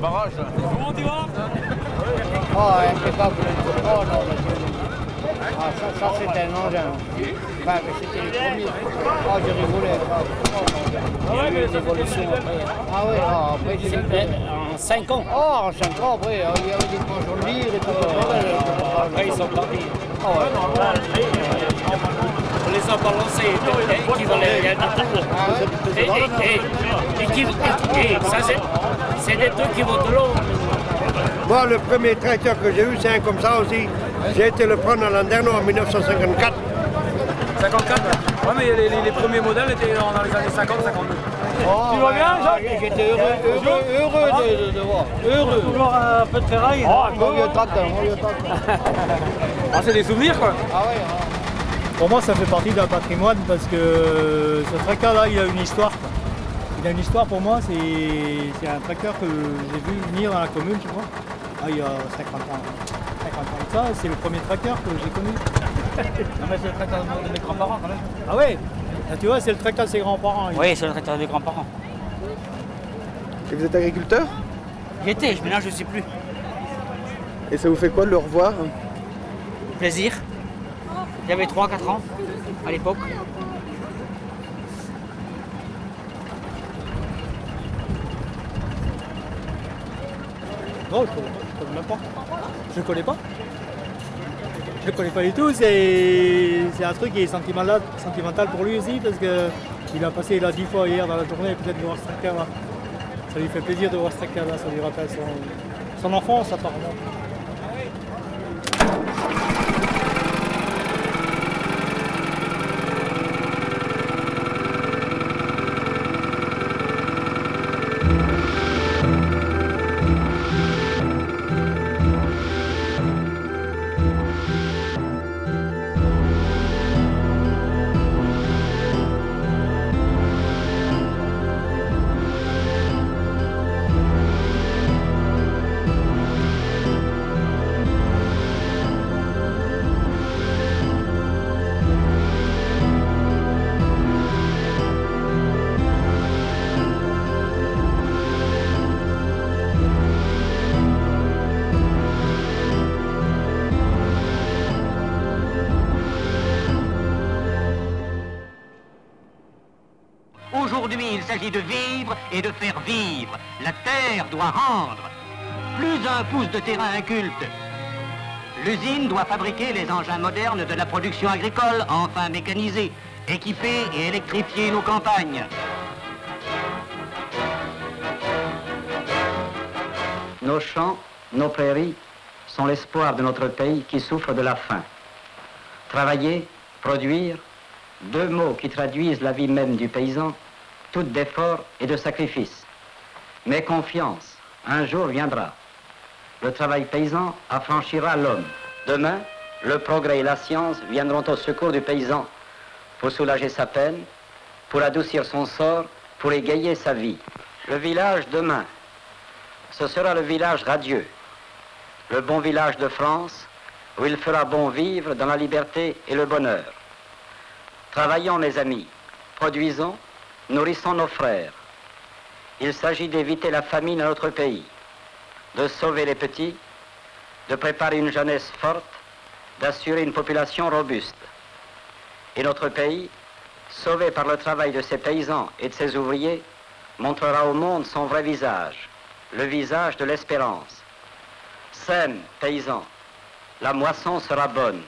barrage. Comment tu vas? Oh, impeccable. Oh non, ça c'était un engin. Enfin, c'était le premier. Oh, j'ai rigolé. Il y a eu une évolution après. Ah oui, après j'ai vu. En 5 ans. Oh, en 5 ans après, il y avait des tranches de lire et tout. Après, ils sont partis. Ah ouais. On les a balancés, c'est des trucs qui vont de l'eau. Moi, le premier tracteur que j'ai eu, c'est un comme ça aussi. J'ai été le prendre à Landerneau en 1954. 54? Ouais, mais les premiers modèles étaient dans les années 50, 52. Oh, tu vas bien, Jacques? J'étais heureux de voir. Heureux. Toujours un peu de ferraille. Mon vieux tracteur. Ah, c'est des souvenirs, quoi. Ah ouais. Pour moi, ça fait partie d'un patrimoine parce que ce tracteur-là, il a une histoire. Il a une histoire pour moi, c'est un tracteur que j'ai vu venir dans la commune, tu vois. Ah, il y a 50 ans. 50 ans de ça, c'est le premier tracteur que j'ai connu. Non, mais c'est le tracteur de mes grands-parents, quand même. Ah ouais, là, tu vois, c'est le tracteur de ses grands-parents. Oui, c'est le tracteur des grands-parents. Et vous êtes agriculteur? J'étais, maintenant je ne sais plus. Et ça vous fait quoi de le revoir? Plaisir. J'avais 3-4 ans à l'époque. Non, je connais même pas. Je connais pas. Je connais pas du tout. C'est un truc qui est sentimental pour lui aussi parce que il a passé là 10 fois hier dans la journée peut-être de voir ce tracteur là. Ça lui fait plaisir de voir ce tracteur là, ça lui rappelle son enfance apparemment. Aujourd'hui, il s'agit de vivre et de faire vivre. La terre doit rendre. Plus un pouce de terrain inculte. L'usine doit fabriquer les engins modernes de la production agricole, enfin mécanisés, équiper et électrifier nos campagnes. Nos champs, nos prairies sont l'espoir de notre pays qui souffre de la faim. Travailler, produire, deux mots qui traduisent la vie même du paysan, toutes d'efforts et de sacrifices. Mais confiance, un jour viendra. Le travail paysan affranchira l'homme. Demain, le progrès et la science viendront au secours du paysan pour soulager sa peine, pour adoucir son sort, pour égayer sa vie. Le village demain, ce sera le village radieux, le bon village de France, où il fera bon vivre dans la liberté et le bonheur. Travaillons, mes amis, produisons, nourrissons nos frères. Il s'agit d'éviter la famine à notre pays, de sauver les petits, de préparer une jeunesse forte, d'assurer une population robuste. Et notre pays, sauvé par le travail de ses paysans et de ses ouvriers, montrera au monde son vrai visage, le visage de l'espérance. Sème, paysans, la moisson sera bonne.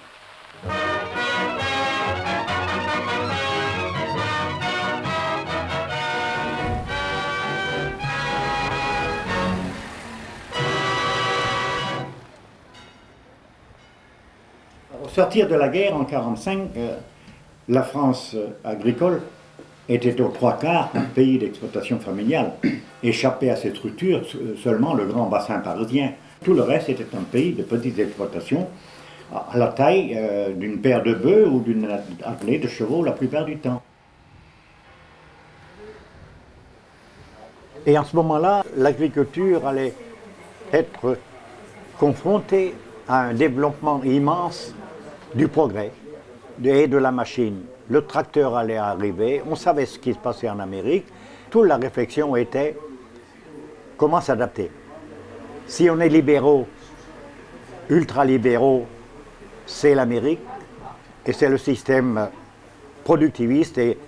Au sortir de la guerre en 1945, la France agricole était aux 3/4 un pays d'exploitation familiale. Échappé à cette structure, seulement le grand bassin parisien. Tout le reste était un pays de petites exploitations, à la taille d'une paire de bœufs ou d'une attelée de chevaux la plupart du temps. Et en ce moment-là, l'agriculture allait être confrontée à un développement immense du progrès et de la machine. Le tracteur allait arriver, on savait ce qui se passait en Amérique. Toute la réflexion était comment s'adapter. Si on est libéraux, ultralibéraux, c'est l'Amérique et c'est le système productiviste et,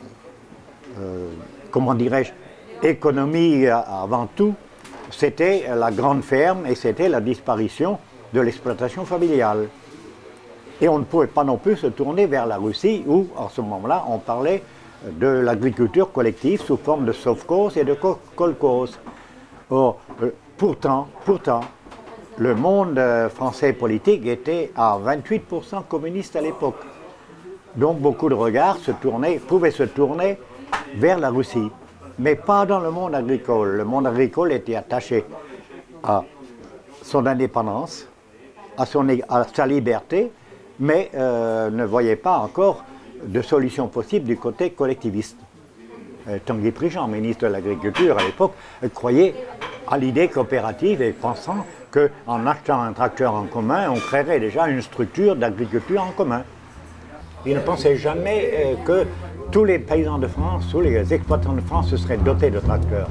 comment dirais-je, économie avant tout, c'était la grande ferme et c'était la disparition de l'exploitation familiale. Et on ne pouvait pas non plus se tourner vers la Russie où, en ce moment-là, on parlait de l'agriculture collective sous forme de sovkhoz et de kolkhoz. Or, pourtant, le monde français politique était à 28% communiste à l'époque. Donc beaucoup de regards pouvaient se tourner vers la Russie, mais pas dans le monde agricole. Le monde agricole était attaché à son indépendance, à sa liberté, mais ne voyait pas encore de solution possible du côté collectiviste. Tanguy Prigent, ministre de l'Agriculture à l'époque, croyait à l'idée coopérative et pensant qu'en achetant un tracteur en commun, on créerait déjà une structure d'agriculture en commun. Il ne pensait jamais que tous les paysans de France, tous les exploitants de France se seraient dotés de tracteurs.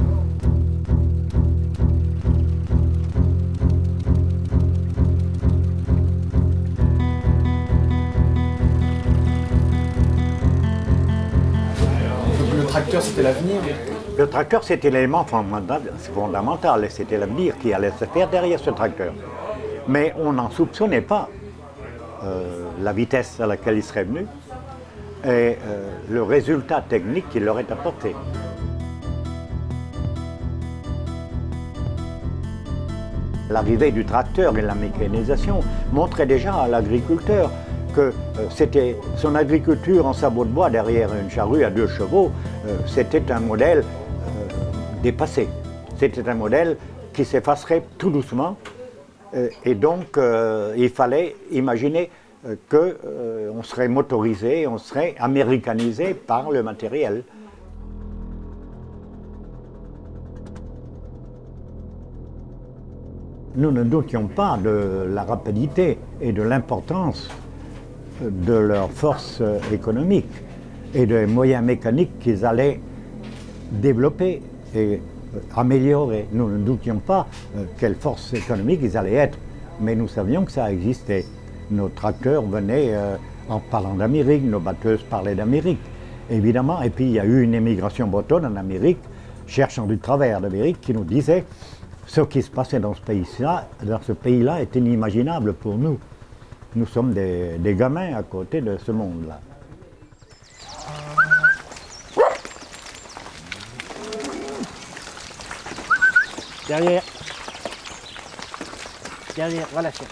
Le tracteur, c'était l'avenir. Le tracteur, c'était l'élément fondamental, c'était l'avenir qui allait se faire derrière ce tracteur. Mais on n'en soupçonnait pas la vitesse à laquelle il serait venu et le résultat technique qu'il aurait apporté. L'arrivée du tracteur et la mécanisation montrait déjà à l'agriculteur que c'était son agriculture en sabot de bois derrière une charrue à 2 chevaux, c'était un modèle dépassé. C'était un modèle qui s'effacerait tout doucement et donc il fallait imaginer qu'on serait motorisé, on serait américanisé par le matériel. Nous ne doutions pas de la rapidité et de l'importance de leur force économique et des moyens mécaniques qu'ils allaient développer et améliorer. Nous ne doutions pas quelle force économique ils allaient être, mais nous savions que ça existait. Nos tracteurs venaient en parlant d'Amérique, nos batteuses parlaient d'Amérique, évidemment. Et puis il y a eu une émigration bretonne en Amérique, cherchant du travail en Amérique, qui nous disait ce qui se passait dans ce pays-là est inimaginable pour nous. Nous sommes des gamins à côté de ce monde-là. Derrière. Derrière, voilà chercher.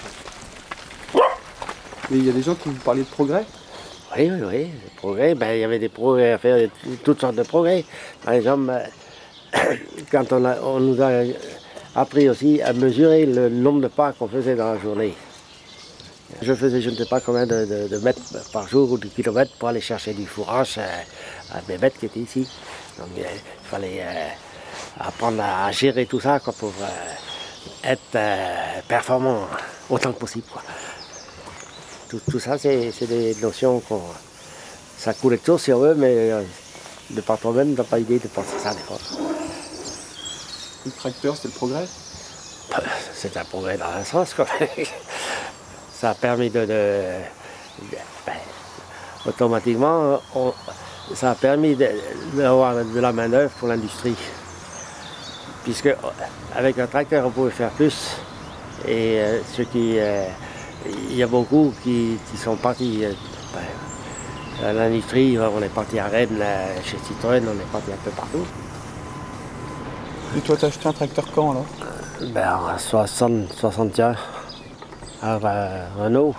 Et il y a des gens qui vous parlaient de progrès? Oui, des progrès. Ben, il y avait des progrès à faire, toutes sortes de progrès. Par exemple, quand on nous a appris aussi à mesurer le nombre de pas qu'on faisait dans la journée. Je faisais je ne sais pas combien de mètres par jour ou de kilomètres pour aller chercher du fourrage à mes bêtes qui étaient ici. Donc il fallait apprendre à gérer tout ça quoi, pour être performant autant que possible. Quoi. Tout ça, c'est des notions ça coule de choses si on veut, mais de par toi-même, tu n'as pas idée de penser ça des fois. Le tracteur, c'était le progrès? C'est un progrès dans un sens. Quoi. Ça a permis automatiquement, ça a permis d'avoir de la main-d'œuvre pour l'industrie. Puisque avec un tracteur, on pouvait faire plus. Et il y a beaucoup qui sont partis. À l'industrie, on est parti à Rennes, chez Citroën, on est parti un peu partout. Et toi, t'as acheté un tracteur quand, là? Ben, en 61, à Renault.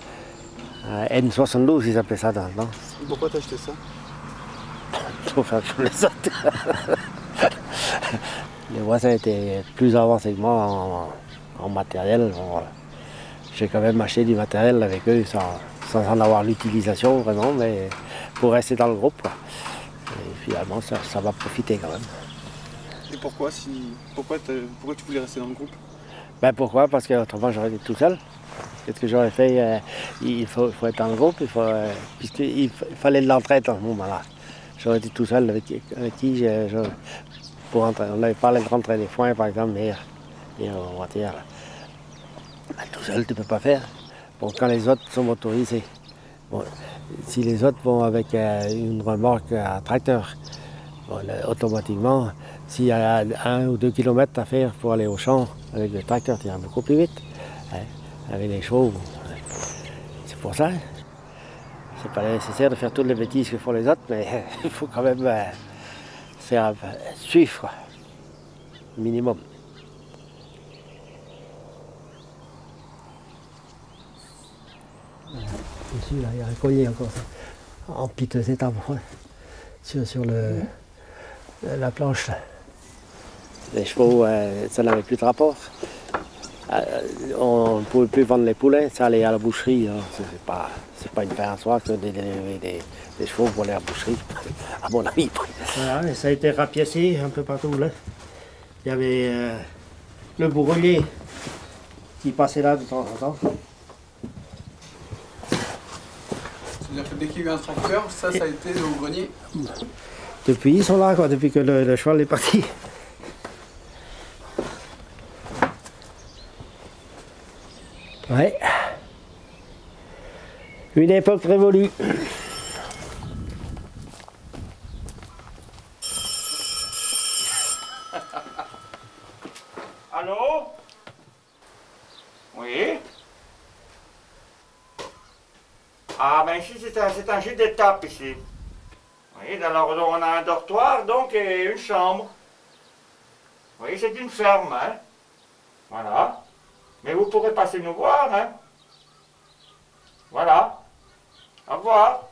N72, ils appelaient ça dans le temps. Pourquoi t'as acheté ça? Pour faire comme les autres. Les voisins étaient plus avancés que moi en matériel. J'ai quand même acheté du matériel avec eux sans en avoir l'utilisation vraiment, mais pour rester dans le groupe. Quoi. Et finalement, ça m'a profité quand même. Et pourquoi tu voulais rester dans le groupe? Ben pourquoi? Parce qu'autrement j'aurais été tout seul. Qu'est-ce que j'aurais fait? Il faut être dans le groupe, puisqu'il fallait de l'entraide à ce moment-là. J'aurais été tout seul avec qui on avait parlé de rentrer des foins par exemple, mais Et on va dire, tout seul, tu ne peux pas faire. Bon, quand les autres sont motorisés. Bon, si les autres vont avec une remorque à tracteur, bon, là, automatiquement, s'il y a 1 ou 2 kilomètres à faire pour aller au champ, avec le tracteur, tu iras beaucoup plus vite. Hein, avec les chevaux, c'est pour ça. C'est pas nécessaire de faire toutes les bêtises que font les autres, mais il faut quand même faire suivre, quoi. Minimum. Ici, là, il y a un collier encore, en piteux état, sur la planche. Là. Les chevaux, ça n'avait plus de rapport. On ne pouvait plus vendre les poulets, ça allait à la boucherie. C'est pas une fin en soi que de délivrer des chevaux pour aller à la boucherie, à mon avis. Voilà, et ça a été rapiécé un peu partout là. Il y avait le bourrelier qui passait là de temps en temps. C'est-à-dire que dès qu'il y a eu un tracteur, ça a été au grenier. Depuis, ils sont là, quoi, depuis que le cheval est parti. Ouais. Une époque révolue. Allô? Oui? Ah, ben ici, c'est un gîte d'étape, ici. Oui, alors on a un dortoir, donc, et une chambre. Oui, c'est une ferme, hein. Voilà. Mais vous pourrez passer nous voir, hein. Voilà. Au revoir.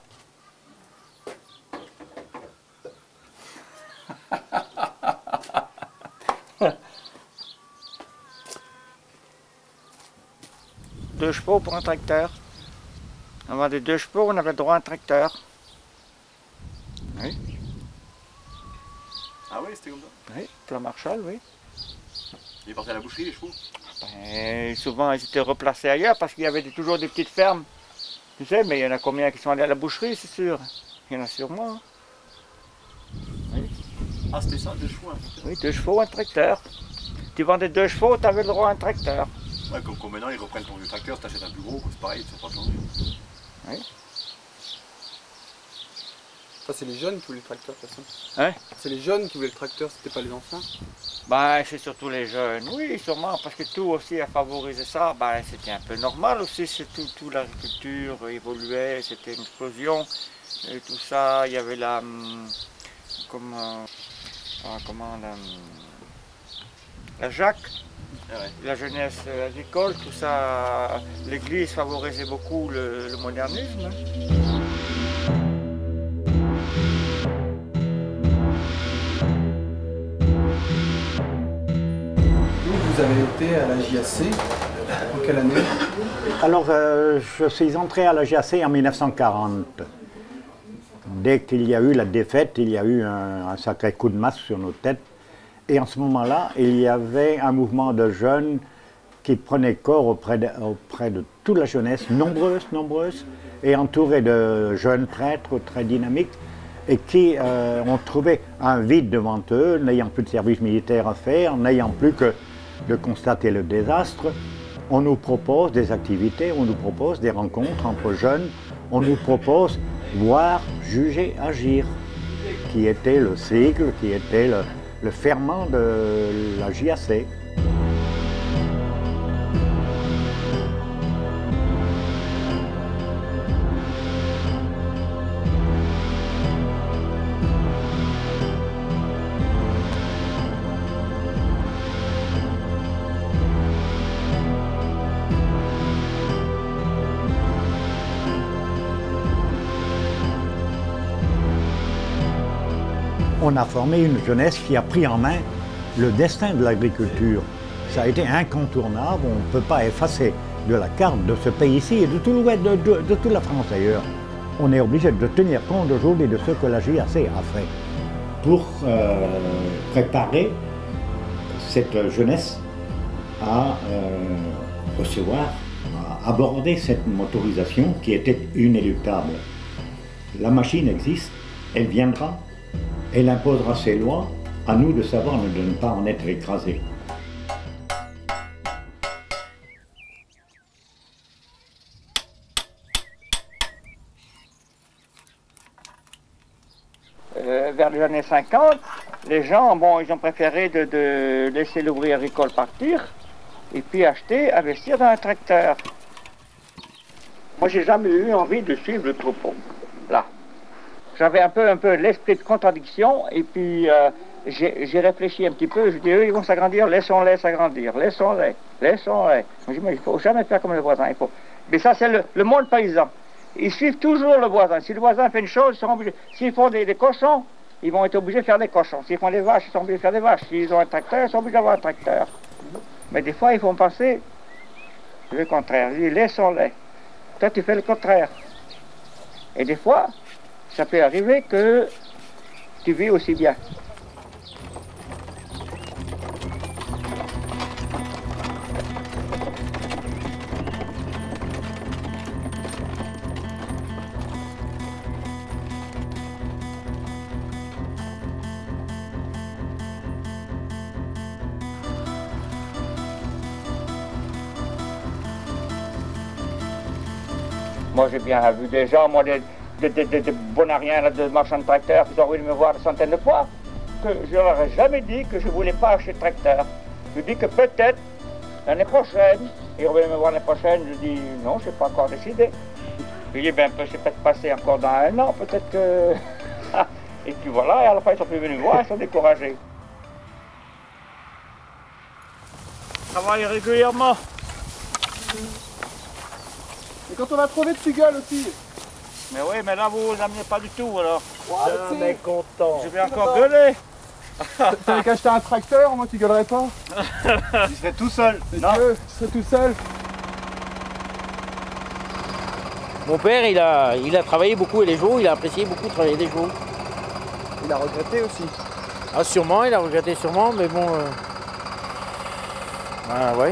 Deux chevaux pour un tracteur. On vendait 2 chevaux, on avait le droit à un tracteur. Oui. Ah oui, c'était comme ça? Oui, plan Marshall, oui. Ils partaient à la boucherie, les chevaux? Ben, souvent, ils étaient replacés ailleurs parce qu'il y avait toujours des petites fermes. Tu sais, mais il y en a combien qui sont allés à la boucherie, c'est sûr? Il y en a sûrement. Oui. Ah, c'était ça, 2 chevaux, un tracteur? Oui, 2 chevaux, un tracteur. Tu vendais 2 chevaux, tu avais le droit à un tracteur. Ouais, comme maintenant, ils reprennent ton vieux tracteur, t'achètes un plus gros, c'est pareil, ça n'a pas changé. Oui. Ça, c'est les jeunes qui voulaient le tracteur, de toute façon. Hein? C'est les jeunes qui voulaient le tracteur, c'était pas les anciens. Ben, c'est surtout les jeunes, oui, sûrement, parce que tout aussi a favorisé ça. Ben, c'était un peu normal aussi, c'est tout l'agriculture évoluait, c'était une explosion, et tout ça, il y avait la, la Jacques, la jeunesse agricole, tout ça, l'église favorisait beaucoup le modernisme. Vous avez été à la JAC, en quelle année? Alors, je suis entré à la JAC en 1940. Dès qu'il y a eu la défaite, il y a eu un sacré coup de masse sur nos têtes. Et en ce moment-là, il y avait un mouvement de jeunes qui prenait corps auprès de toute la jeunesse, nombreuse, et entourés de jeunes prêtres très dynamiques, et qui ont trouvé un vide devant eux, n'ayant plus de service militaire à faire, n'ayant plus que de constater le désastre. On nous propose des activités, on nous propose des rencontres entre jeunes, on nous propose voir, juger, agir, qui était le sigle, qui était le ferment de la JAC. On a formé une jeunesse qui a pris en main le destin de l'agriculture. Ça a été incontournable, on ne peut pas effacer de la carte de ce pays-ci et de tout l'ouest, de toute la France d'ailleurs. On est obligé de tenir compte aujourd'hui de ce que la JAC a fait pour préparer cette jeunesse à recevoir, à aborder cette motorisation qui était inéluctable. La machine existe, elle viendra. Elle imposera ses lois, à nous de savoir de ne pas en être écrasés. les années 50, les gens, bon, ils ont préféré de laisser l'ouvrier agricole partir et puis acheter, investir dans un tracteur. Moi, j'ai jamais eu envie de suivre le troupeau, là. J'avais un peu l'esprit de contradiction et puis j'ai réfléchi un petit peu, je dis, eux, ils vont s'agrandir, laissons-les s'agrandir, laissons-les. Je dis, mais il ne faut jamais faire comme le voisin, il faut... Mais ça, c'est le monde paysan. Ils suivent toujours le voisin. Si le voisin fait une chose, ils seront obligés. S'ils font des cochons, ils vont être obligés de faire des cochons. S'ils font des vaches, ils sont obligés de faire des vaches. S'ils ont un tracteur, ils sont obligés d'avoir un tracteur. Mais des fois, ils font penser le contraire. Ils disent, laissons-les. Toi, tu fais le contraire. Et des fois, ça peut arriver que tu vis aussi bien. Moi, j'ai bien vu des gens, moi, des bonariens, là, de marchands de tracteurs, qui ont envie de me voir des centaines de fois, que je leur ai jamais dit que je ne voulais pas acheter de tracteur. Je dis que peut-être, l'année prochaine, ils reviennent me voir l'année prochaine, je dis non, je n'ai pas encore décidé. Je dis, ben, c'est peut-être passé encore dans 1 an, peut-être que... Et puis voilà, et à la fin, ils sont plus venus me voir, ils sont découragés. Travaille régulièrement. Et quand on a trouvé, tu gueules aussi. Mais oui, mais là, vous n'amenez pas du tout, alors. Jamais content. Je vais encore gueuler. T'avais qu'à acheter un tracteur, moi tu gueulerais pas. Il serait tout seul. Non. Tu serais tout seul. Mon père, il a travaillé beaucoup les chevaux, il a apprécié beaucoup travailler les chevaux. Il a regretté aussi. Ah, sûrement, il a regretté sûrement, mais bon... Ah ouais.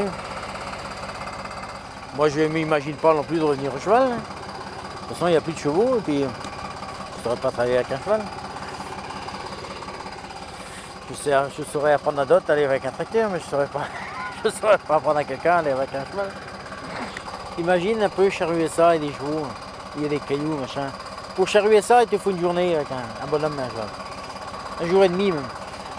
Moi, je ne m'imagine pas non plus de revenir au cheval. De toute façon, il n'y a plus de chevaux, et puis je ne saurais pas travailler avec un cheval. Je saurais apprendre à d'autres d'aller avec un tracteur, mais je ne saurais pas apprendre à quelqu'un d'aller avec un cheval. Imagine un peu charruer ça et des chevaux, il y a des cailloux, machin. Pour charruer ça, il te faut une journée avec un bonhomme et un cheval. 1 jour et demi même.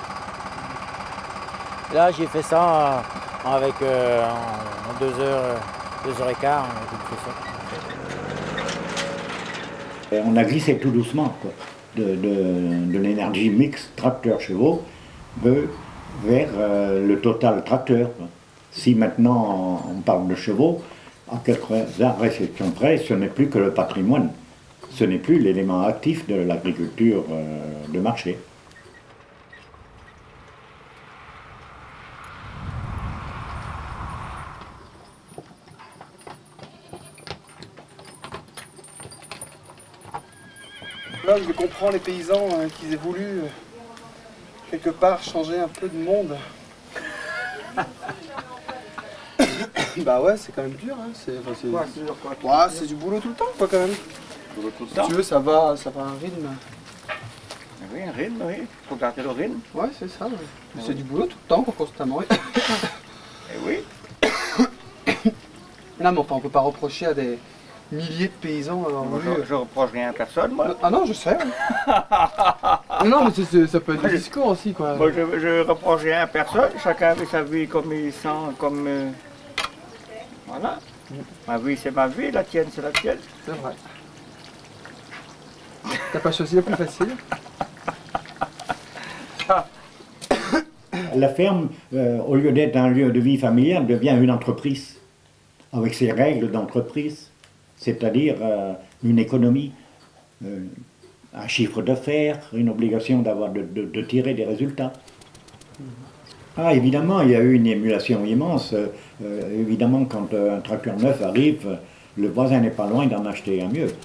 Là, j'ai fait ça avec en 2 heures, 2 heures et quart. Et on a glissé tout doucement quoi, de l'énergie mixte tracteur-chevaux vers le total tracteur. Quoi. Si maintenant on parle de chevaux, à quelques réceptions près, ce n'est plus que le patrimoine. Ce n'est plus l'élément actif de l'agriculture de marché. Là, je comprends les paysans qu'ils aient voulu, quelque part, changer un peu de monde. Bah ouais, c'est quand même dur, hein. C'est du boulot tout le temps, quoi, quand même. Tout le Si temps. tu veux, ça va à un rythme. Oui, un rythme, oui. Il faut garder le rythme. Ouais, c'est ça. Ouais. C'est du boulot tout le temps, quoi, constamment. Et oui. Non, mais enfin, on peut pas reprocher à des milliers de paysans avoir Moi, voulu... je reproche rien à personne, moi. Ah non, je sais. Ouais. Non, mais ça peut être du discours aussi, quoi. Moi, je reproche rien à personne. Chacun fait sa vie comme il sent, comme... Voilà. Ma vie, c'est ma vie. La tienne, c'est la tienne. C'est vrai. T'as pas choisi le plus facile? La ferme, au lieu d'être un lieu de vie familiale, devient une entreprise, avec ses règles d'entreprise, c'est-à-dire une économie, un chiffre d'affaires, une obligation de tirer des résultats. Ah, évidemment, il y a eu une émulation immense. Évidemment, quand un tracteur neuf arrive, le voisin n'est pas loin d'en acheter un mieux.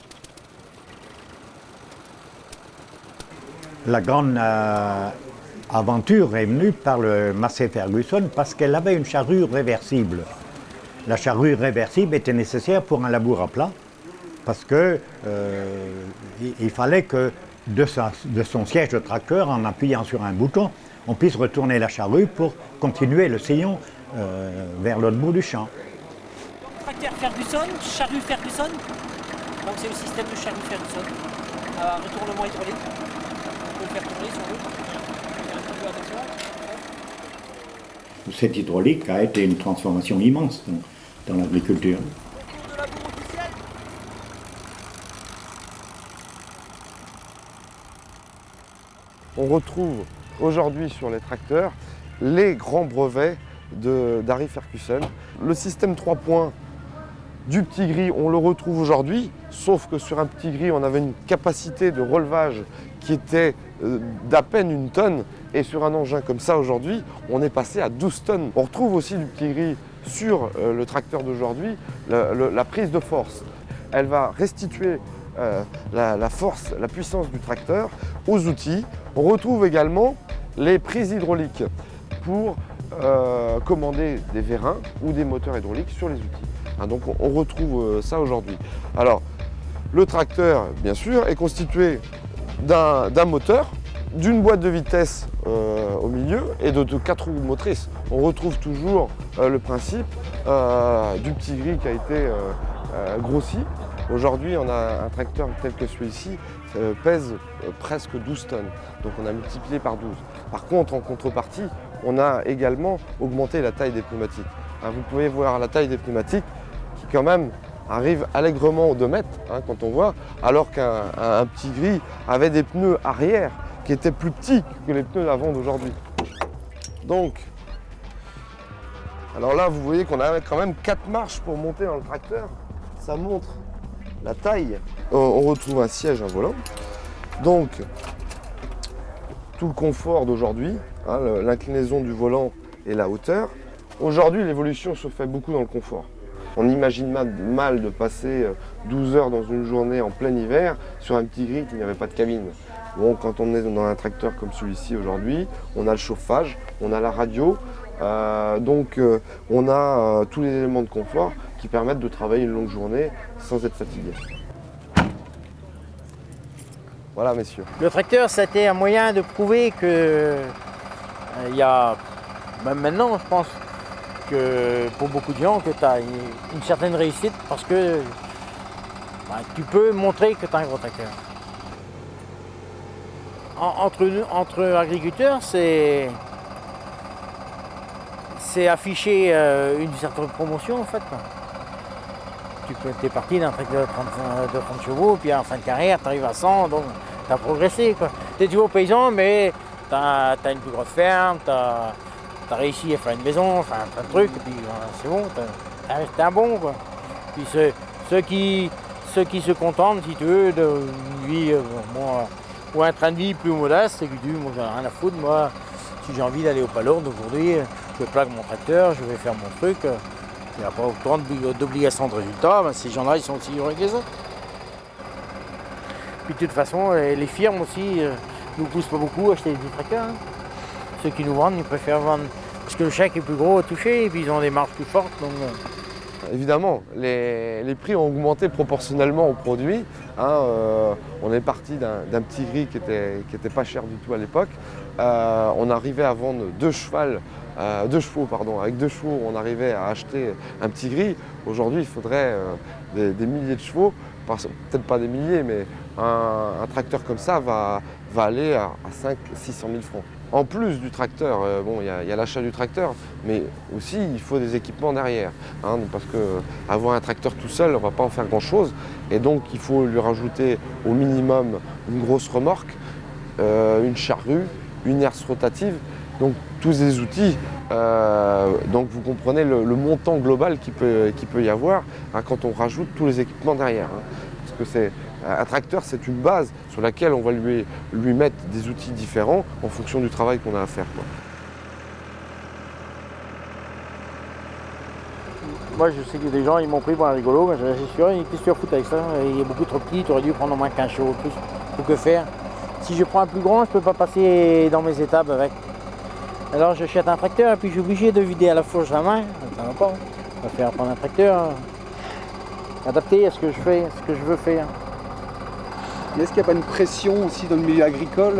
La grande aventure est venue par le Massey Ferguson parce qu'elle avait une charrue réversible. La charrue réversible était nécessaire pour un labour à plat parce que il fallait que de son siège de tracteur, en appuyant sur un bouton, on puisse retourner la charrue pour continuer le sillon vers l'autre bout du champ. Tracteur Ferguson, charrue Ferguson. Donc c'est le système de charrue Ferguson. Retournement hydraulique. On peut faire tourner sur l'eau. Faire un petit peu attention. Cette hydraulique a été une transformation immense dans l'agriculture. On retrouve aujourd'hui sur les tracteurs les grands brevets d'Harry Ferguson. Le système 3 points du petit gris, on le retrouve aujourd'hui, sauf que sur un petit gris, on avait une capacité de relevage qui était d'à peine 1 tonne, et sur un engin comme ça aujourd'hui, on est passé à 12 tonnes. On retrouve aussi du petit gris sur le tracteur d'aujourd'hui, la prise de force. Elle va restituer la force, la puissance du tracteur aux outils. On retrouve également les prises hydrauliques pour commander des vérins ou des moteurs hydrauliques sur les outils. Donc on retrouve ça aujourd'hui. Alors le tracteur, bien sûr, est constitué d'un moteur, d'une boîte de vitesse au milieu et de 4 roues motrices. On retrouve toujours le principe du petit gris qui a été grossi. Aujourd'hui, on a un tracteur tel que celui-ci pèse presque 12 tonnes. Donc on a multiplié par 12. Par contre, en contrepartie, on a également augmenté la taille des pneumatiques. Vous pouvez voir la taille des pneumatiques qui quand même arrive allègrement aux 2 mètres quand on voit, alors qu'un petit gris avait des pneus arrière qui étaient plus petits que les pneus d'avant d'aujourd'hui. Donc, alors là, vous voyez qu'on a quand même 4 marches pour monter dans le tracteur. Ça montre la taille. On retrouve un siège, un volant. Donc, tout le confort d'aujourd'hui, l'inclinaison du volant et la hauteur. Aujourd'hui, l'évolution se fait beaucoup dans le confort. On imagine mal de passer 12 heures dans une journée en plein hiver sur un petit gris qui n'avait pas de cabine. Bon, quand on est dans un tracteur comme celui-ci aujourd'hui, on a le chauffage, on a la radio, donc on a tous les éléments de confort qui permettent de travailler une longue journée sans être fatigué. Voilà, messieurs. Le tracteur, c'était un moyen de prouver que il y a, même maintenant, je pense, que pour beaucoup de gens, que tu as une certaine réussite parce que tu peux montrer que tu as un gros tracteur. Entre agriculteurs, c'est afficher une certaine promotion en fait. Tu es parti d'un tracteur de 30 chevaux, puis en fin de carrière, tu arrives à 100, donc tu as progressé. Tu es toujours paysan, mais tu as une plus grosse ferme, tu as réussi à faire une maison, enfin plein de trucs, et puis c'est bon, t'es un bon quoi. Puis ceux qui se contentent, si tu veux, d'une vie ou un train de vie plus modeste, c'est que tu dis, moi j'en ai rien à foutre, moi si j'ai envie d'aller au Palourde aujourd'hui, je plaque mon tracteur, je vais faire mon truc, il n'y a pas autant d'obligations de résultats, ben, ces gens-là ils sont aussi heureux que les autres. Puis de toute façon, les firmes aussi nous poussent pas beaucoup à acheter des tracteurs. Ceux qui nous vendent, ils préfèrent vendre parce que le chèque est plus gros à toucher et puis ils ont des marges plus fortes. Donc, Évidemment, les prix ont augmenté proportionnellement aux produits. On est parti d'un petit gris qui était pas cher du tout à l'époque. On arrivait à vendre 2 chevaux. Avec 2 chevaux, on arrivait à acheter un petit gris. Aujourd'hui, il faudrait des milliers de chevaux. Peut-être pas des milliers, mais un tracteur comme ça va aller à 500 600 000 francs. En plus du tracteur, il y a l'achat du tracteur, mais aussi il faut des équipements derrière. Parce qu'avoir un tracteur tout seul, on ne va pas en faire grand-chose. Et donc il faut lui rajouter au minimum une grosse remorque, une charrue, une herse rotative. Donc tous ces outils, donc vous comprenez le montant global qu'il peut y avoir quand on rajoute tous les équipements derrière. Parce que un tracteur, c'est une base sur laquelle on va lui mettre des outils différents en fonction du travail qu'on a à faire. Moi, je sais que des gens, ils m'ont pris pour un rigolo, mais c'est sûr, qu'est-ce que tu as foutu avec ça? Il est beaucoup trop petit, tu aurais dû prendre au moins 15 chevaux plus. Pour que faire? Si je prends un plus grand, je ne peux pas passer dans mes étapes avec. Alors j'achète un tracteur et puis je suis obligé de vider à la fourche la main. Ça va pas. On va faire prendre un tracteur adapté à ce que je fais, ce que je veux faire. Est-ce qu'il n'y a pas une pression aussi dans le milieu agricole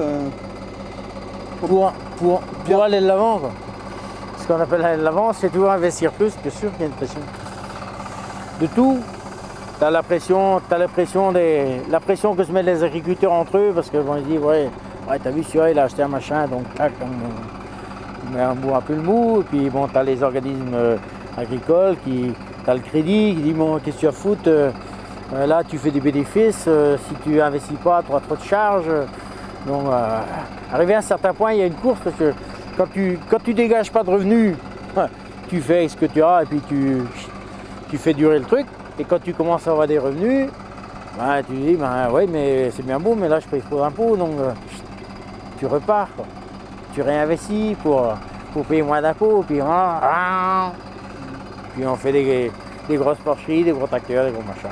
pour aller de l'avant, quoi. Ce qu'on appelle aller de l'avant, c'est toujours investir plus, bien sûr qu'il y a une pression. De tout, tu as la pression que se mettent les agriculteurs entre eux, parce que bon, ils disent ouais, Ouais, t'as vu, celui-là, il a acheté un machin, donc tac, on met un bout un peu le mou, et puis bon, t'as les organismes agricoles, t'as le crédit, qui dit bon, qu'est-ce que tu as à foutre, là tu fais des bénéfices, si tu investis pas, tu auras trop de charges. Donc, arrivé à un certain point, il y a une course, parce que quand tu dégages pas de revenus, tu fais ce que tu as, et puis tu fais durer le truc, et quand tu commences à avoir des revenus, ben, tu dis, ben oui, mais c'est bien beau, mais là je paye trop d'impôts, donc tu repars, quoi. Tu réinvestis pour payer moins d'impôts, puis on fait des grosses porcheries, des gros tracteurs, des gros machins.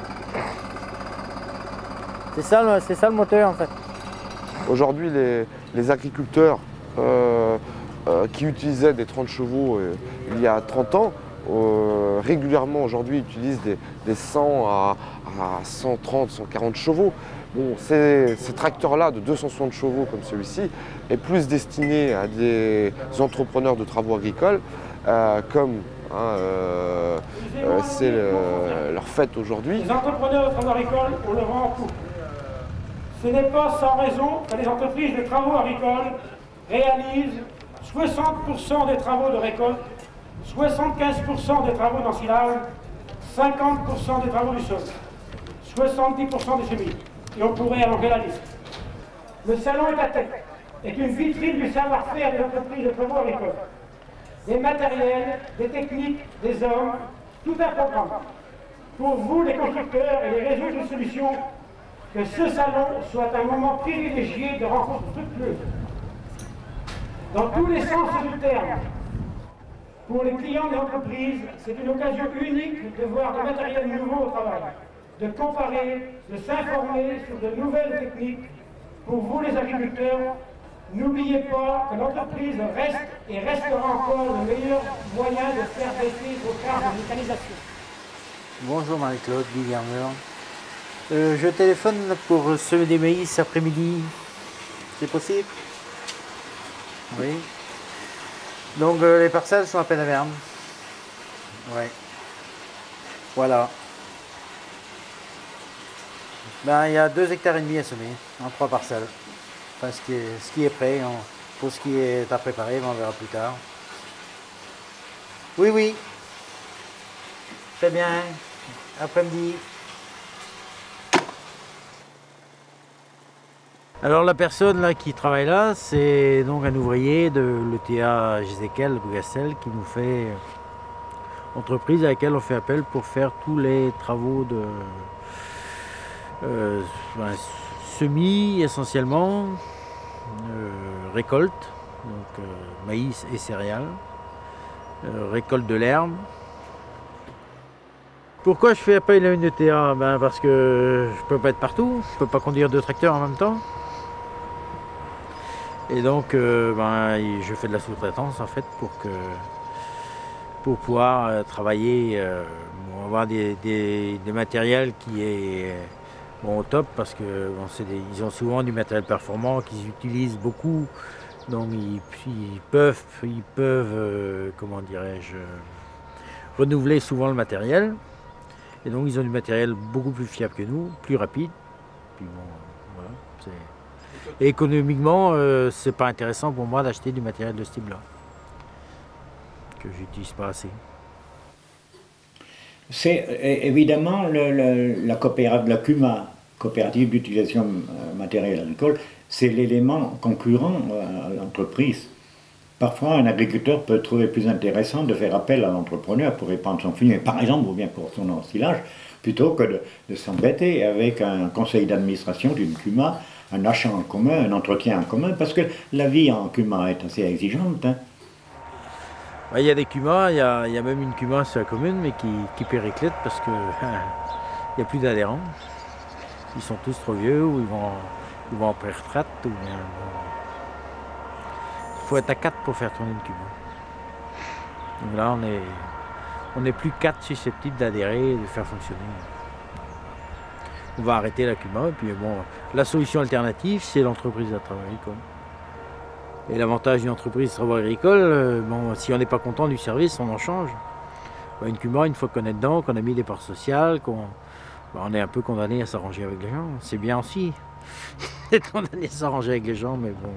C'est ça le moteur en fait. Aujourd'hui, les agriculteurs qui utilisaient des 30 chevaux il y a 30 ans, régulièrement aujourd'hui utilisent des 100 à 130, 140 chevaux. Bon, ces tracteurs-là de 260 chevaux comme celui-ci est plus destiné à des entrepreneurs de travaux agricoles comme c'est leur fête aujourd'hui. Les entrepreneurs de travaux agricoles, on le rend en couple. Ce n'est pas sans raison que les entreprises de travaux agricoles réalisent 60% des travaux de récolte, 75% des travaux d'ensilage, 50% des travaux du sol, 70% des semis. Et on pourrait allonger la liste. Le salon est une vitrine du savoir-faire des entreprises de travaux agricoles. Des matériels, des techniques, des hommes, tout un programme. Pour vous, les constructeurs et les réseaux de solutions, que ce salon soit un moment privilégié de rencontres fructueuses. Dans tous les sens du terme, pour les clients des entreprises, c'est une occasion unique de voir des matériels nouveaux au travail, de comparer, de s'informer sur de nouvelles techniques. Pour vous les agriculteurs, n'oubliez pas que l'entreprise reste et restera encore le meilleur moyen de faire baisser vos charges de mécanisation. Bonjour Marie-Claude, Guy Garmeur. Je téléphone pour semer des maïs cet après-midi. C'est possible? Oui. Donc les parcelles sont à Pénaverne. Ouais. Voilà. Ben, il y a 2,5 hectares à semer en 3 parcelles. Enfin, ce qui est prêt, pour ce qui est à préparer, on verra plus tard. Oui, oui. Très bien. Après-midi. Alors la personne là qui travaille là, c'est donc un ouvrier de l'ETA Gézékel Bougassel qui nous fait entreprise à laquelle on fait appel pour faire tous les travaux de semis essentiellement, récolte, donc maïs et céréales, récolte de l'herbe. Pourquoi je fais appel à une ETA? Ben parce que je peux pas être partout, je peux pas conduire 2 tracteurs en même temps. Et donc je fais de la sous-traitance en fait pour pouvoir travailler, avoir des matériels qui est au top parce que ils ont souvent du matériel performant qu'ils utilisent beaucoup, donc ils peuvent comment dirais-je, renouveler souvent le matériel. Et donc ils ont du matériel beaucoup plus fiable que nous, plus rapide. Puis bon, voilà, et économiquement, c'est pas intéressant pour moi d'acheter du matériel de ce type-là, que j'utilise pas assez. C'est évidemment la coopérative, la CUMA, coopérative d'utilisation matériel agricole, c'est l'élément concurrent à l'entreprise. Parfois, un agriculteur peut trouver plus intéressant de faire appel à l'entrepreneur pour répandre son fumier, par exemple, ou bien pour son ensilage, plutôt que de s'embêter avec un conseil d'administration d'une CUMA, un achat en commun, un entretien en commun, parce que la vie en CUMA est assez exigeante. Hein. Il y a des CUMA, il y a même une CUMA sur la commune, mais qui périclite parce que il n'y a plus d'adhérents. Ils sont tous trop vieux, ou ils vont en pré-retraite, ou bien... Il faut être à 4 pour faire tourner une CUMA. Donc là, on n'est plus 4 susceptibles d'adhérer et de faire fonctionner. On va arrêter la CUMA, et puis bon, la solution alternative, c'est l'entreprise de travail agricole. Et l'avantage d'une entreprise de travaux agricoles, si on n'est pas content du service, on en change. Une CUMA, une fois qu'on est dedans, qu'on a mis des parts sociales, on est un peu condamné à s'arranger avec les gens. C'est bien aussi. d'être condamné à s'arranger avec les gens, mais bon,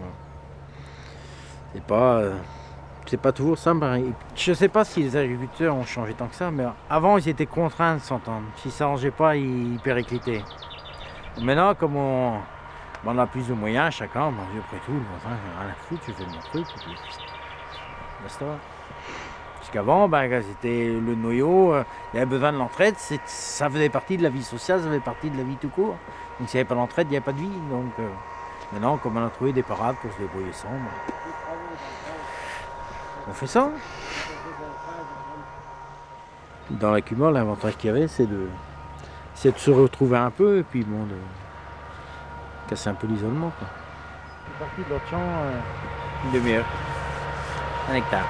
c'est pas toujours simple. Je sais pas si les agriculteurs ont changé tant que ça, mais avant ils étaient contraints de s'entendre. S'ils s'arrangeaient pas, ils périclitaient. Maintenant, comme on a plus de moyens, chacun, après tout, enfin, j'ai rien à foutre, je fais mon truc, et puis basta. Parce qu'avant, c'était le noyau, il y avait besoin de l'entraide, ça faisait partie de la vie sociale, ça faisait partie de la vie tout court. Donc s'il n'y avait pas d'entraide, il n'y avait pas de vie. Donc maintenant, comme on a trouvé des parades pour se débrouiller sans, on fait ça. Dans la Cumole, l'avantage qu'il y avait, c'est de se retrouver un peu et puis bon, de casser un peu l'isolement. Je suis parti de l'autre champ une demi-heure, 1 hectare.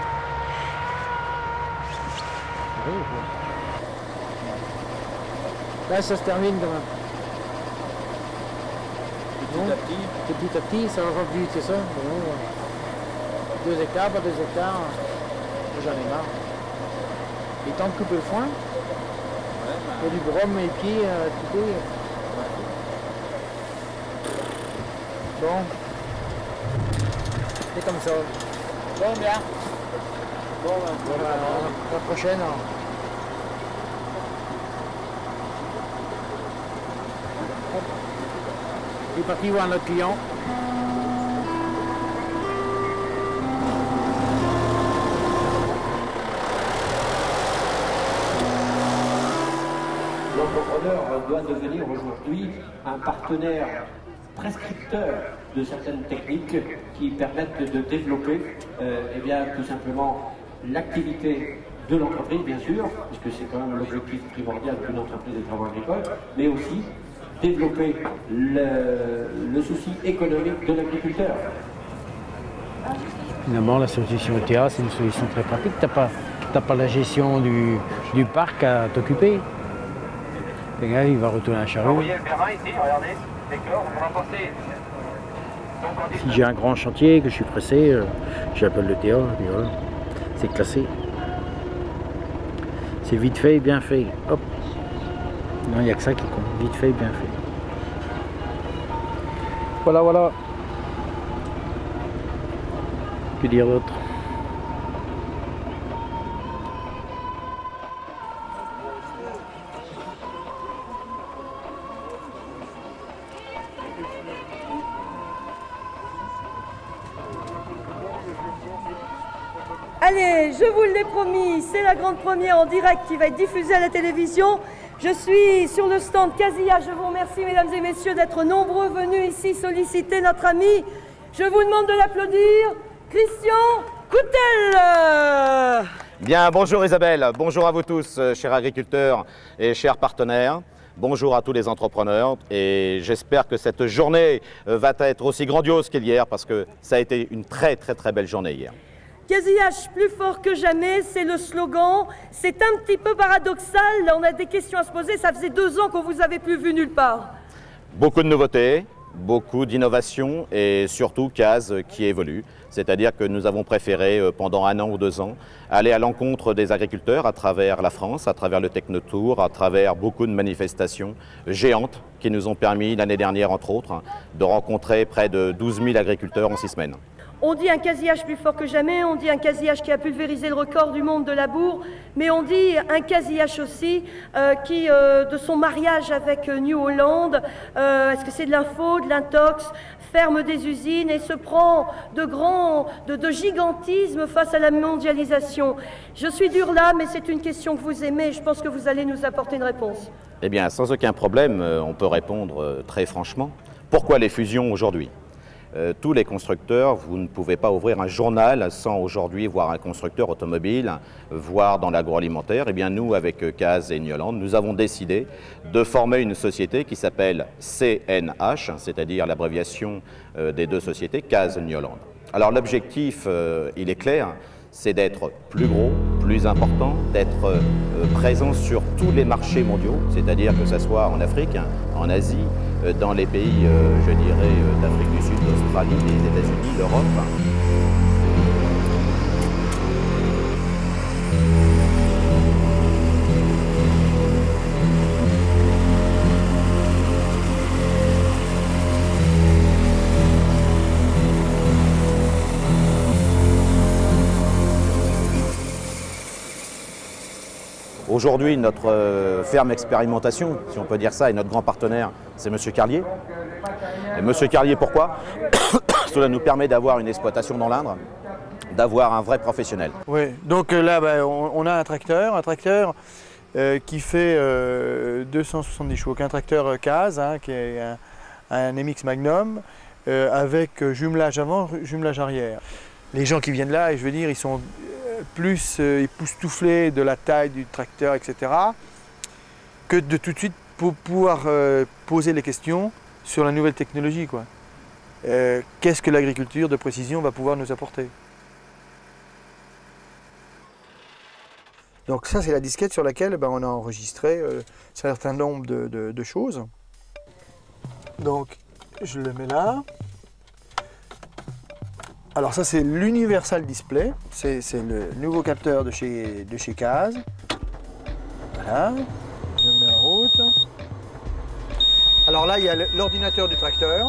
Là, ça se termine quand même. Petit à petit, ça va pas plus vite que ça. 2 hectares, pas 2 hectares, j'en ai marre. Il est temps de couper le foin. Il y a du brome et pieds à couper. Bon. C'est comme ça. Bon, bien. Bon, la prochaine. Il est parti voir notre client. L'entrepreneur doit devenir aujourd'hui un partenaire prescripteur de certaines techniques qui permettent de développer eh bien, tout simplement l'activité de l'entreprise, bien sûr, puisque c'est quand même l'objectif primordial d'une entreprise de travaux agricoles, mais aussi développer le souci économique de l'agriculteur. Finalement, la solution ETA, c'est une solution très pratique. Tu n'as pas la gestion du parc à t'occuper. Le gars, il va retourner un charrue. Si j'ai un grand chantier, que je suis pressé, j'appelle le TA, et voilà. C'est classé. C'est vite fait et bien fait. Hop. Non, il n'y a que ça qui compte. Vite fait et bien fait. Voilà, voilà. Que dire d'autre? Allez, je vous l'ai promis, c'est la grande première en direct qui va être diffusée à la télévision. Je suis sur le stand Casilla. Je vous remercie, mesdames et messieurs, d'être nombreux venus ici solliciter notre ami. Je vous demande de l'applaudir. Christian Coutel. Bien, bonjour Isabelle, bonjour à vous tous, chers agriculteurs et chers partenaires. Bonjour à tous les entrepreneurs et j'espère que cette journée va être aussi grandiose qu'hier parce que ça a été une très belle journée hier. Casillage plus fort que jamais, c'est le slogan. C'est un petit peu paradoxal, on a des questions à se poser, ça faisait 2 ans qu'on vous avait plus vu nulle part. Beaucoup de nouveautés, beaucoup d'innovations et surtout CASE qui évolue. C'est-à-dire que nous avons préféré pendant 1 an ou 2 ans aller à l'encontre des agriculteurs à travers la France, à travers le Technotour, à travers beaucoup de manifestations géantes qui nous ont permis l'année dernière entre autres de rencontrer près de 12 000 agriculteurs en 6 semaines. On dit un casillage plus fort que jamais, on dit un casillage qui a pulvérisé le record du monde de la bourre, mais on dit un casillage aussi qui, de son mariage avec New Holland, est-ce que c'est de l'info, de l'intox, ferme des usines et se prend de gigantisme face à la mondialisation. Je suis dur là, mais c'est une question que vous aimez et je pense que vous allez nous apporter une réponse. Eh bien, sans aucun problème, on peut répondre très franchement. Pourquoi les fusions aujourd'hui ? Tous les constructeurs, vous ne pouvez pas ouvrir un journal sans aujourd'hui voir un constructeur automobile, voire dans l'agroalimentaire. Eh bien nous, avec CASE et New Holland, nous avons décidé de former une société qui s'appelle CNH, c'est-à-dire l'abréviation des 2 sociétés, CASE New Holland. Alors l'objectif, il est clair, c'est d'être plus gros, plus important, d'être présent sur tous les marchés mondiaux, c'est-à-dire que ce soit en Afrique, en Asie, dans les pays, je dirais, d'Afrique du Sud, l'Australie, les États-Unis, l'Europe. Aujourd'hui, notre ferme expérimentation, si on peut dire ça, et notre grand partenaire, c'est M. Carlier. Et M. Carlier, pourquoi? Cela nous permet d'avoir une exploitation dans l'Indre, d'avoir un vrai professionnel. Oui, donc là, on a un tracteur qui fait 270 chevaux, un tracteur CAZ, hein, qui est un MX Magnum, avec jumelage avant, jumelage arrière. Les gens qui viennent là, et je veux dire, ils sont plus époustouflés de la taille du tracteur, etc., que de tout de suite pour pouvoir poser les questions sur la nouvelle technologie, quoi. Qu'est-ce que l'agriculture de précision va pouvoir nous apporter? Donc ça, c'est la disquette sur laquelle on a enregistré un certain nombre de choses. Donc, je le mets là. Alors ça, c'est l'Universal Display. C'est le nouveau capteur de chez CAZ. Voilà. Je mets en route. Alors là, il y a l'ordinateur du tracteur.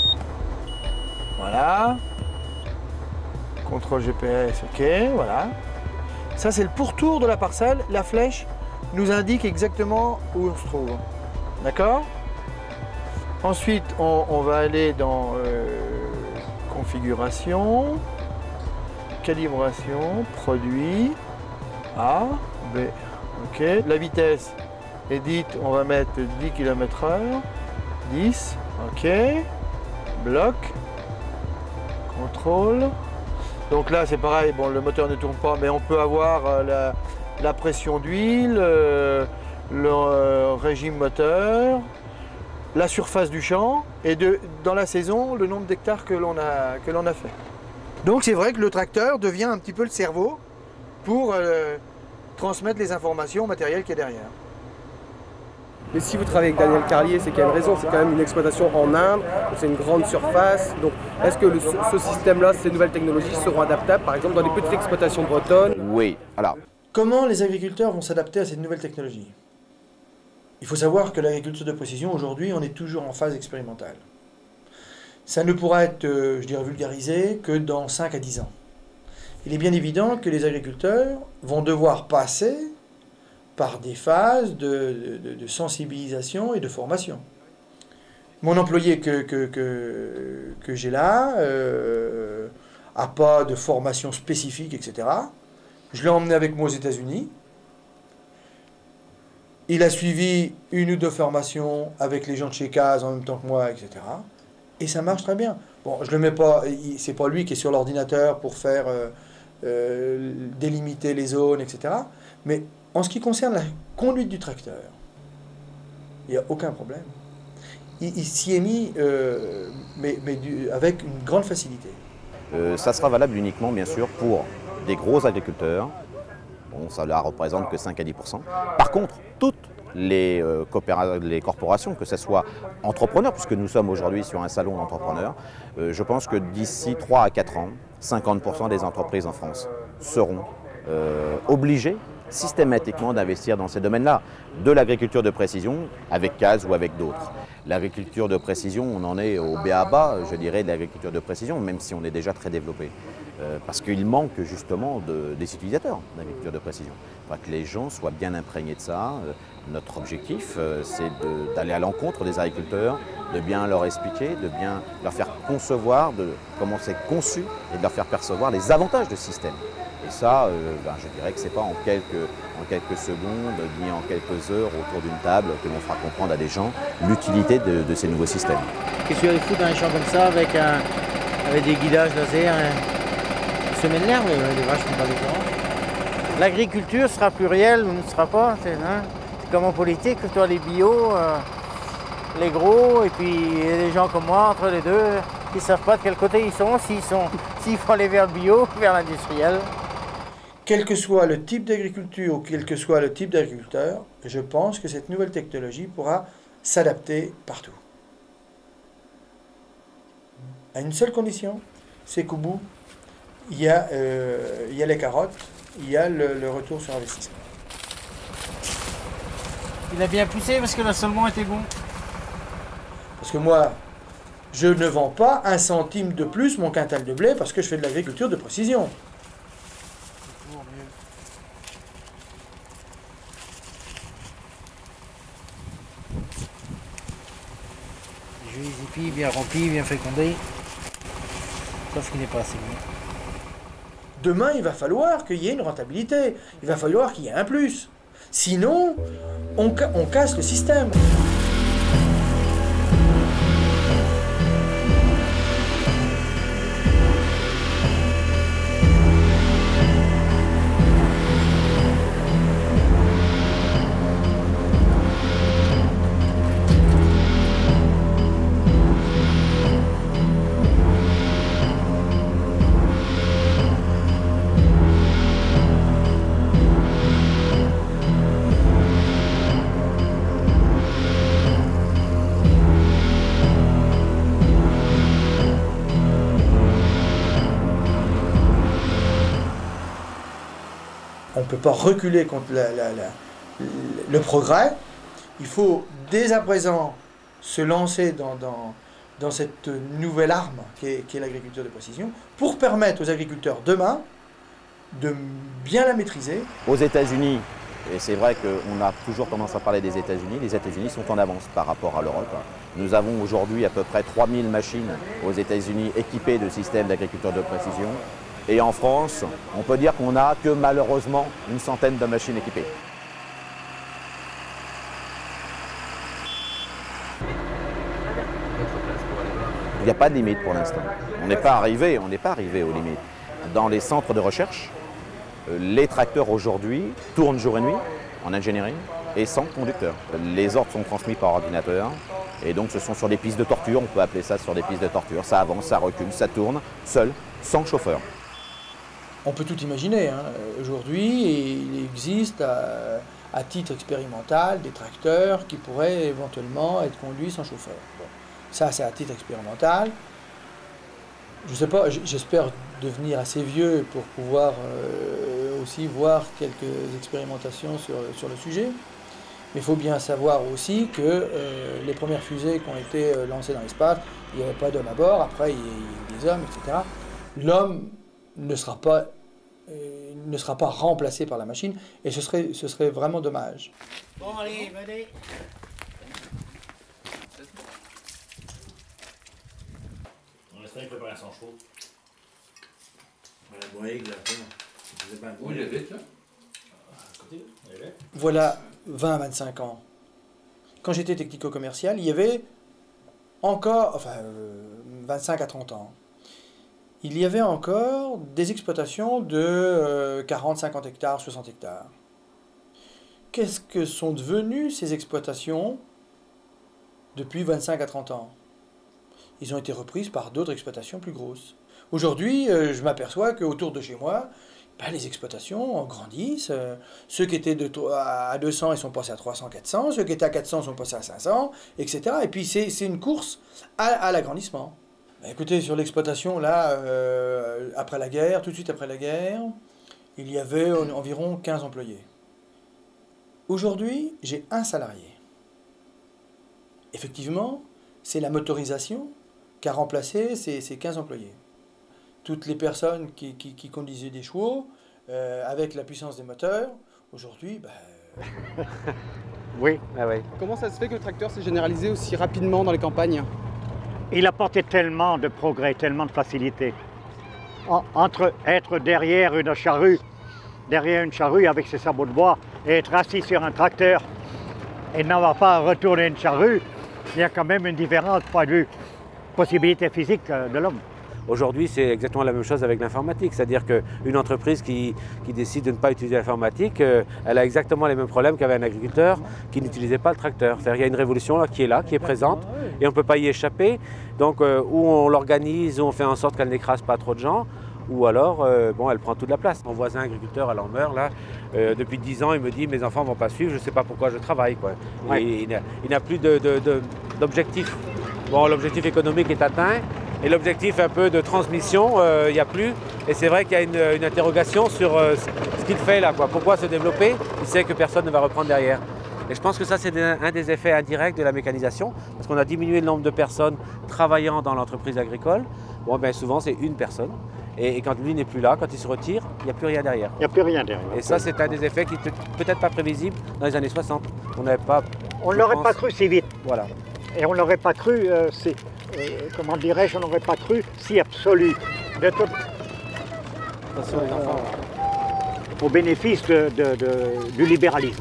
Voilà. Contrôle GPS, ok, voilà. Ça, c'est le pourtour de la parcelle. La flèche nous indique exactement où on se trouve. D'accord? Ensuite, on va aller dans configuration, calibration, produit, A, B. Ok. La vitesse est dite, on va mettre 10 km/h, 10, ok. Bloc, contrôle. Donc là, c'est pareil, bon, le moteur ne tourne pas, mais on peut avoir la pression d'huile, le régime moteur, la surface du champ et dans la saison, le nombre d'hectares que l'on a fait. Donc c'est vrai que le tracteur devient un petit peu le cerveau pour transmettre les informations au matériel qui est derrière. Mais si vous travaillez avec Daniel Carlier, c'est qu'il y a une raison, c'est quand même une exploitation en Inde, c'est une grande surface. Donc est-ce que ce système-là, ces nouvelles technologies seront adaptables, par exemple, dans les petites exploitations bretonnes? Oui, alors. Comment les agriculteurs vont s'adapter à cette nouvelle technologie? Il faut savoir que l'agriculture de précision, aujourd'hui, on est toujours en phase expérimentale. Ça ne pourra être, je dirais, vulgarisé que dans 5 à 10 ans. Il est bien évident que les agriculteurs vont devoir passer par des phases de sensibilisation et de formation. Mon employé que j'ai là n'a pas de formation spécifique, etc. Je l'ai emmené avec moi aux États-Unis. Il a suivi 1 ou 2 formations avec les gens de chez CAZ en même temps que moi, etc. Et ça marche très bien. Bon, je le mets pas, c'est pas lui qui est sur l'ordinateur pour faire délimiter les zones, etc. Mais en ce qui concerne la conduite du tracteur, il n'y a aucun problème. Il s'y est mis, avec une grande facilité. Ça sera valable uniquement, bien sûr, pour des gros agriculteurs. Bon, ça ne représente que 5 à 10%. Par contre, toutes les corporations, que ce soit entrepreneurs, puisque nous sommes aujourd'hui sur un salon d'entrepreneurs, je pense que d'ici 3 à 4 ans, 50% des entreprises en France seront obligées systématiquement d'investir dans ces domaines-là, de l'agriculture de précision avec CAZ ou avec d'autres. L'agriculture de précision, on en est au b.a.-ba, je dirais, de l'agriculture de précision, même si on est déjà très développé. Parce qu'il manque justement des utilisateurs d'agriculture de précision. Il faudra que les gens soient bien imprégnés de ça. Notre objectif, c'est d'aller à l'encontre des agriculteurs, de bien leur expliquer, de bien leur faire concevoir comment c'est conçu et de leur faire percevoir les avantages de ce système. Et ça, je dirais que ce n'est pas en quelques secondes ni en quelques heures autour d'une table que l'on fera comprendre à des gens l'utilité de ces nouveaux systèmes. Qu'est-ce que tu as foutre dans les champs comme ça avec des guidages laser, semaine l'herbe, les vaches ne font pas différence. L'agriculture sera plurielle ou ne sera pas, c'est comme en politique, toi les bio, les gros, et puis les gens comme moi, entre les deux, qui ne savent pas de quel côté ils sont, s'il faut aller vers le bio, vers l'industriel. Quel que soit le type d'agriculture ou quel que soit le type d'agriculteur, je pense que cette nouvelle technologie pourra s'adapter partout. À une seule condition, c'est qu'au bout, il y a les carottes, il y a le retour sur investissement. Il a bien poussé parce que l'assolement était bon. Parce que moi, je ne vends pas 1 centime de plus mon quintal de blé parce que je fais de l'agriculture de précision. jus zippy, bien rempli, bien fécondé. Sauf qu'il n'est pas assez bon. Demain, il va falloir qu'il y ait une rentabilité. Il va falloir qu'il y ait un plus. Sinon, on casse le système. On ne peut pas reculer contre le progrès. Il faut dès à présent se lancer dans cette nouvelle arme qui est l'agriculture de précision pour permettre aux agriculteurs demain de bien la maîtriser. Aux États-Unis, et c'est vrai qu'on a toujours tendance à parler des États-Unis, les États-Unis sont en avance par rapport à l'Europe. Nous avons aujourd'hui à peu près 3000 machines aux États-Unis équipées de systèmes d'agriculture de précision. Et en France, on peut dire qu'on n'a que malheureusement une centaine de machines équipées. Il n'y a pas de limite pour l'instant. On n'est pas arrivé aux limites. Dans les centres de recherche, les tracteurs aujourd'hui tournent jour et nuit en ingénierie et sans conducteur. Les ordres sont transmis par ordinateur et donc ce sont sur des pistes de torture, on peut appeler ça sur des pistes de torture. Ça avance, ça recule, ça tourne, seul, sans chauffeur. On peut tout imaginer. Hein. Aujourd'hui, il existe à titre expérimental des tracteurs qui pourraient éventuellement être conduits sans chauffeur. Bon. Ça, c'est à titre expérimental. Je ne sais pas, j'espère devenir assez vieux pour pouvoir aussi voir quelques expérimentations sur le sujet. Mais il faut bien savoir aussi que les premières fusées qui ont été lancées dans l'espace, il n'y avait pas d'hommes à bord, après il y a eu des hommes, etc. L'homme ne sera pas remplacé par la machine, et ce serait vraiment dommage. Bon, allez, venez. On laisse préparer à 100 chevaux. La boîte, là, où il est vite, là? À côté, il est vite. Voilà 20 à 25 ans. Quand j'étais technico-commercial, il y avait encore, 25 à 30 ans, il y avait encore des exploitations de 40, 50 hectares, 60 hectares. Qu'est-ce que sont devenues ces exploitations depuis 25 à 30 ans? Ils ont été reprises par d'autres exploitations plus grosses. Aujourd'hui, je m'aperçois qu'autour de chez moi, les exploitations grandissent. Ceux qui étaient à 200, ils sont passés à 300, 400. Ceux qui étaient à 400 sont passés à 500, etc. Et puis c'est une course à l'agrandissement. Écoutez, sur l'exploitation, là, après la guerre, tout de suite après la guerre, il y avait environ 15 employés. Aujourd'hui, j'ai un salarié. Effectivement, c'est la motorisation qui a remplacé ces 15 employés. Toutes les personnes qui conduisaient des chevaux, avec la puissance des moteurs, aujourd'hui, Oui, ah oui. Comment ça se fait que le tracteur s'est généralisé aussi rapidement dans les campagnes? Il apportait tellement de progrès, tellement de facilité. Entre être derrière une charrue avec ses sabots de bois, et être assis sur un tracteur et n'avoir pas à retourner une charrue, il y a quand même une différence point de vue possibilité physique de l'homme. Aujourd'hui, c'est exactement la même chose avec l'informatique, c'est-à-dire qu'une entreprise qui décide de ne pas utiliser l'informatique, elle a exactement les mêmes problèmes qu'avait un agriculteur qui n'utilisait pas le tracteur. C'est-à-dire qu'il y a une révolution là, qui est là, qui est présente, et on ne peut pas y échapper. Donc, ou on l'organise, ou on fait en sorte qu'elle n'écrase pas trop de gens, ou alors, elle prend toute la place. Mon voisin agriculteur à Lambert, là, depuis 10 ans, il me dit « mes enfants ne vont pas suivre, je ne sais pas pourquoi je travaille ». Ouais. Il n'a plus d'objectif. Bon, l'objectif économique est atteint, et l'objectif un peu de transmission, il n'y a plus. Et c'est vrai qu'il y a une interrogation sur ce qu'il fait là, quoi. Pourquoi se développer? Il sait que personne ne va reprendre derrière. Et je pense que ça, c'est un des effets indirects de la mécanisation, parce qu'on a diminué le nombre de personnes travaillant dans l'entreprise agricole. Bon, souvent, c'est une personne. Et quand lui n'est plus là, quand il se retire, il n'y a plus rien derrière. Il n'y a plus rien derrière. Et ça, c'est un des effets qui n'était peut-être pas prévisible dans les années 60. On ne l'aurait pas cru si vite. Voilà. Et on n'aurait pas cru, comment dirais-je, on n'aurait pas cru si absolu. Au bénéfice du libéralisme.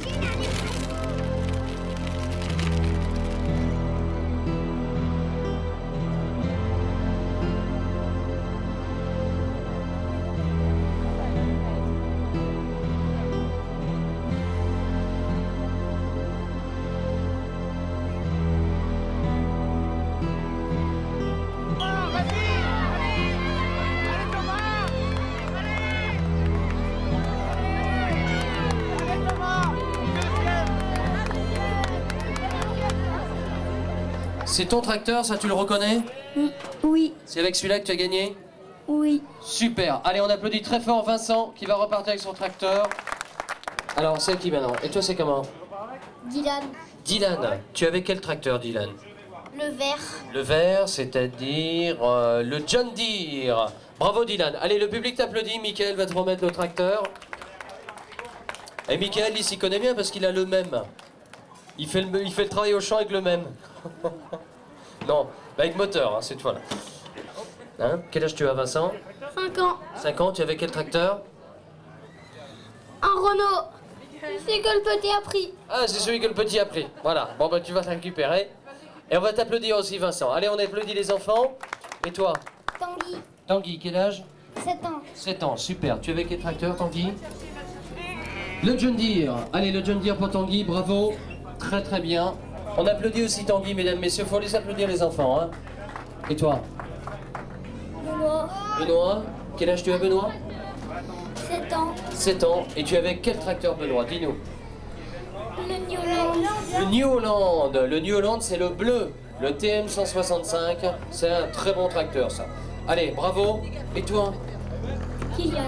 C'est ton tracteur, ça tu le reconnais? Oui. C'est avec celui-là que tu as gagné? Oui. Super. Allez, on applaudit très fort Vincent qui va repartir avec son tracteur. Alors, c'est qui maintenant? Et toi, c'est comment? Dylan. Dylan. Tu avais quel tracteur, Dylan? Le vert. Le vert, c'est-à-dire le John Deere. Bravo, Dylan. Allez, le public t'applaudit. Michael va te remettre le tracteur. Et Michael, il s'y connaît bien parce qu'il a le même. Il fait le travail au champ avec le même. Non, avec moteur, hein, cette fois-là. Hein? Quel âge tu as, Vincent? 5 ans. 5 ans, tu avais quel tracteur? Un Renault. C'est que le petit a pris. Ah, c'est celui que le petit a pris. Voilà, bon bah tu vas te récupérer. Et on va t'applaudir aussi, Vincent. Allez, on applaudit les enfants. Et toi? Tanguy. Tanguy, quel âge? 7 ans. 7 ans, super. Tu avais quel tracteur, Tanguy? Le John Deere. Allez, le John Deere pour Tanguy, bravo. Très très bien. On applaudit aussi Tanguy, mesdames, messieurs. Faut les applaudir, les enfants. Hein. Et toi? Benoît. Benoît, quel âge tu as, Benoît? 7 ans. 7 ans. Et tu avais quel tracteur, Benoît? Dis-nous. Le New Holland. Le New Holland. Le New Holland, c'est le bleu. Le TM165. C'est un très bon tracteur, ça. Allez, bravo. Et toi? Kylian.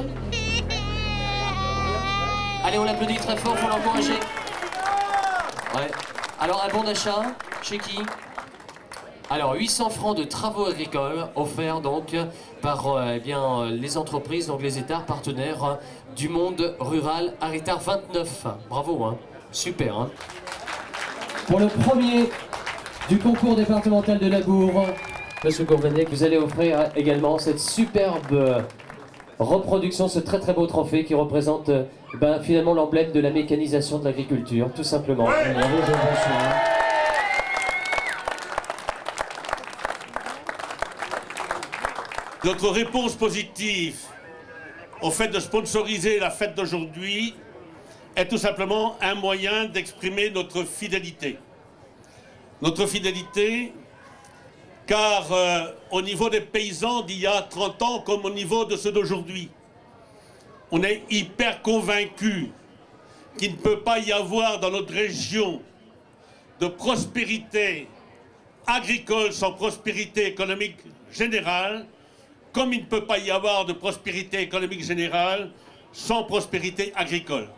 Allez, on l'applaudit très fort, faut l'encourager. Ouais. Alors, un bon d'achat, chez qui? Alors, 800 francs de travaux agricoles, offerts donc par eh bien, les entreprises, donc les États partenaires du monde rural Héritage 29. Bravo, hein. Super. Hein. Pour le premier du concours départemental de Labour, Monsieur Courvenec, vous allez offrir également cette superbe reproduction, ce très très beau trophée qui représente finalement l'emblème de la mécanisation de l'agriculture, tout simplement. Bravo, bonsoir. Notre réponse positive au fait de sponsoriser la fête d'aujourd'hui est tout simplement un moyen d'exprimer notre fidélité. Notre fidélité, car au niveau des paysans d'il y a 30 ans comme au niveau de ceux d'aujourd'hui, on est hyper convaincus qu'il ne peut pas y avoir dans notre région de prospérité agricole sans prospérité économique générale, comme il ne peut pas y avoir de prospérité économique générale sans prospérité agricole.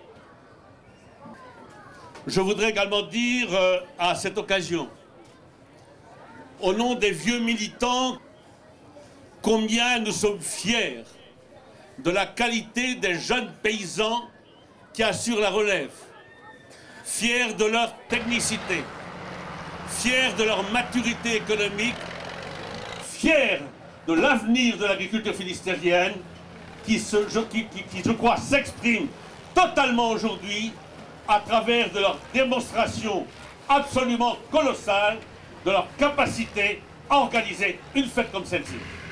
Je voudrais également dire à cette occasion, au nom des vieux militants, combien nous sommes fiers de la qualité des jeunes paysans qui assurent la relève, fiers de leur technicité, fiers de leur maturité économique, fiers de l'avenir de l'agriculture finistérienne qui, je crois, s'exprime totalement aujourd'hui à travers de leur démonstration absolument colossale de leur capacité à organiser une fête comme celle-ci.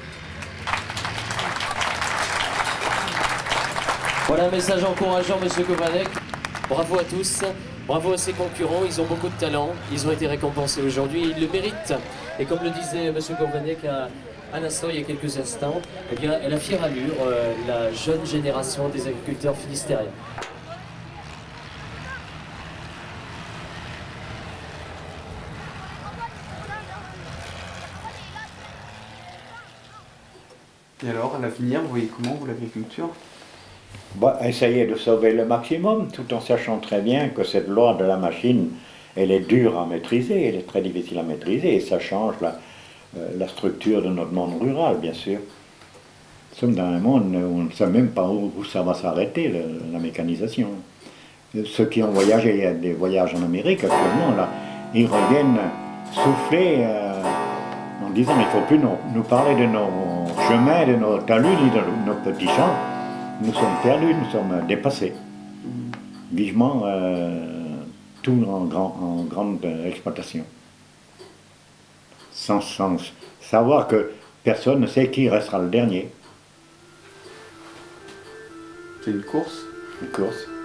Voilà un message encourageant, Monsieur Courvenec. Bravo à tous, bravo à ses concurrents, ils ont beaucoup de talent, ils ont été récompensés aujourd'hui, ils le méritent. Et comme le disait Monsieur Courvenec à l'instant, il y a quelques instants, eh bien, elle a fière allure, la jeune génération des agriculteurs finistériens. Et alors, à l'avenir, vous voyez comment, vous, l'agriculture? Essayer de sauver le maximum, tout en sachant très bien que cette loi de la machine, elle est dure à maîtriser, elle est très difficile à maîtriser, et ça change la structure de notre monde rural, bien sûr. Nous sommes dans un monde où on ne sait même pas où ça va s'arrêter, la mécanisation. Ceux qui ont voyagé, il y a des voyages en Amérique actuellement, là, ils reviennent souffler en disant il ne faut plus nous parler de nos chemins, de nos talus, ni de nos petits champs. Nous sommes perdus, nous sommes dépassés. Vivement tout en grande exploitation. Sans savoir que personne ne sait qui restera le dernier. C'est une course? Une course.